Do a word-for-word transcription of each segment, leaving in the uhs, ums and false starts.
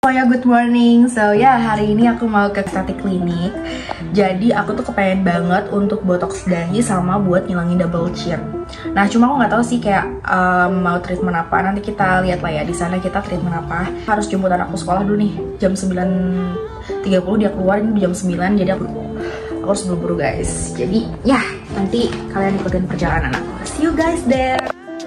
Oh ya, good morning. So ya, yeah, hari ini aku mau ke estetik klinik. Jadi aku tuh kepengen banget untuk botox dahi sama buat ngilangin double chin. Nah, cuma aku nggak tahu sih kayak um, mau treatment apa. Nanti kita lihat lah ya di sana kita treatment apa. Harus jemput anakku sekolah dulu nih. Jam sembilan tiga puluh dia keluar, ini jam sembilan. Jadi aku aku harus buru-buru guys. Jadi ya, nanti kalian ikutin perjalanan aku. See you guys there.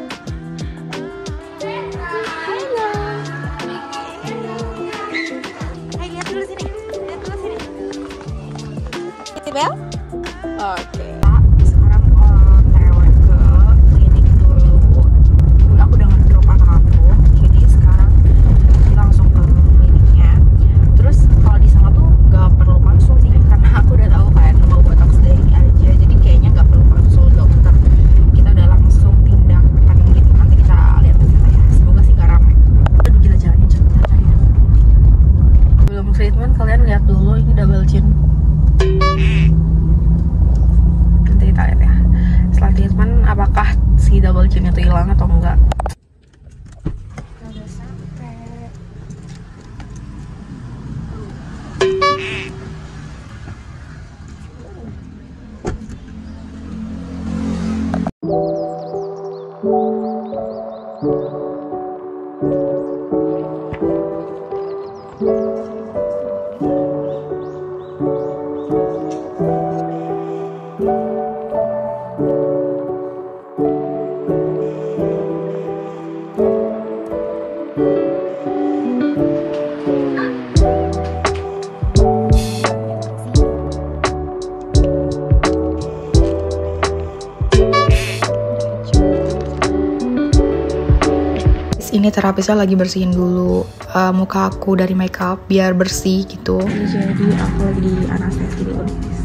Bel? Oke. Sekarang uh, terawih ke klinik dulu. Udah aku udah ngedrop anak aku. Jadi sekarang kita langsung ke kliniknya. Terus kalau di sana tuh nggak perlu konsul sih, karena aku udah tahu kan mau botox dahi aja. Jadi kayaknya nggak perlu konsul dokter. Kita udah langsung tindakan gitu. Nanti kita lihat di sana ya. Semoga sih nggak ramai. Aduh gila, jalannya cepet tadi. Belum treatment, kalian lihat dulu ini double chin. Nanti kita lihat ya setelah treatment apakah si double chin itu hilang atau enggak. Udah sampai. Ini terapisnya lagi bersihin dulu uh, muka aku dari makeup biar bersih gitu. Jadi aku lagi di anestesi dulu guys.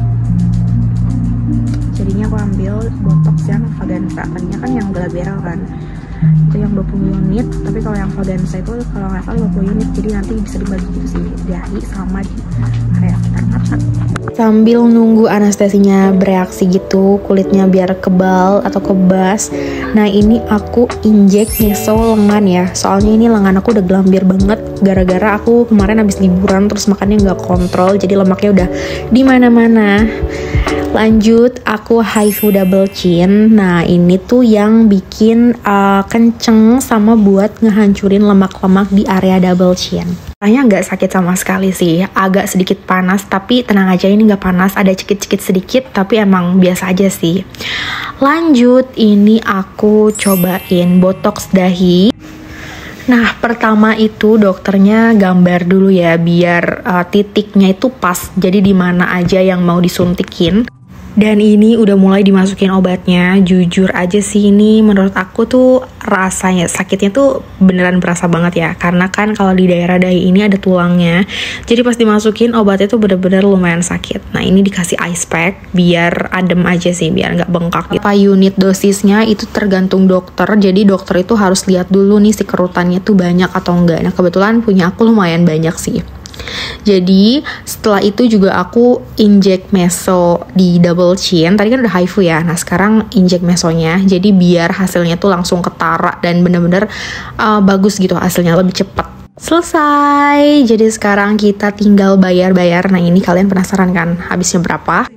Jadinya aku ambil botox yang Vaganza. Tadinya kan yang Glabellar kan, itu yang dua puluh unit. Tapi kalau yang Vaganza itu kalau nggak salah lima puluh unit. Jadi nanti bisa dibagi gitu sih, dahi sama di area sekitar mata. Sambil nunggu anestesinya bereaksi gitu, kulitnya biar kebal atau kebas. Nah ini aku injek meso lengan ya. Soalnya ini lengan aku udah gelambir banget gara-gara aku kemarin habis liburan terus makannya nggak kontrol, jadi lemaknya udah di mana-mana. Lanjut aku HIFU double chin. Nah ini tuh yang bikin uh, kenceng sama buat ngehancurin lemak-lemak di area double chin. Rasanya nggak sakit sama sekali sih, agak sedikit panas, tapi tenang aja ini nggak panas, ada cekit-cekit sedikit, tapi emang biasa aja sih. Lanjut, ini aku cobain botox dahi. Nah, pertama itu dokternya gambar dulu ya, biar uh, titiknya itu pas, jadi di mana aja yang mau disuntikin. Dan ini udah mulai dimasukin obatnya. Jujur aja sih ini menurut aku tuh rasanya sakitnya tuh beneran berasa banget ya. Karena kan kalau di daerah dahi ini ada tulangnya. Jadi pas dimasukin obatnya tuh bener-bener lumayan sakit. Nah ini dikasih ice pack biar adem aja sih, biar nggak bengkak gitu. Apa unit dosisnya itu tergantung dokter. Jadi dokter itu harus lihat dulu nih si kerutannya tuh banyak atau enggak. Nah kebetulan punya aku lumayan banyak sih. Jadi setelah itu juga aku injek meso di double chin. Tadi kan udah HIFU ya. Nah sekarang injek mesonya. Jadi biar hasilnya tuh langsung ketara dan bener-bener uh, bagus gitu hasilnya, lebih cepat. Selesai. Jadi sekarang kita tinggal bayar-bayar. Nah ini kalian penasaran kan habisnya berapa?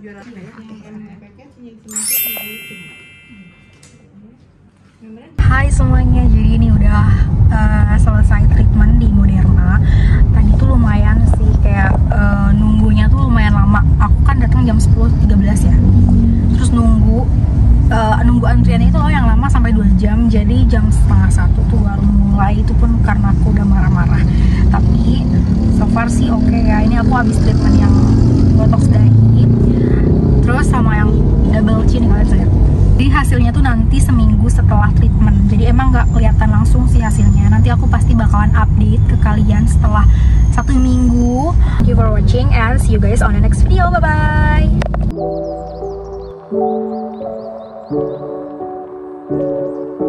Hai semuanya. Jadi ini udah uh, selesai treatment di Moderna. Tadi tuh lumayan sih kayak uh, nunggunya tuh lumayan lama. Aku kan datang jam sepuluh tiga belas ya. Terus nunggu uh, nunggu antriannya itu loh yang lama sampai dua jam. Jadi jam setengah satu tuh baru mulai. Itu pun karena aku udah marah-marah. Tapi so far sih oke okay ya. Ini aku habis treatment yang botox dahi, terus sama yang double chin kalian lihat. Jadi hasilnya tuh nanti seminggu setelah treatment. Jadi emang nggak kelihatan langsung sih hasilnya. Nanti aku pasti bakalan update ke kalian setelah satu minggu. Thank you for watching and see you guys on the next video. Bye bye.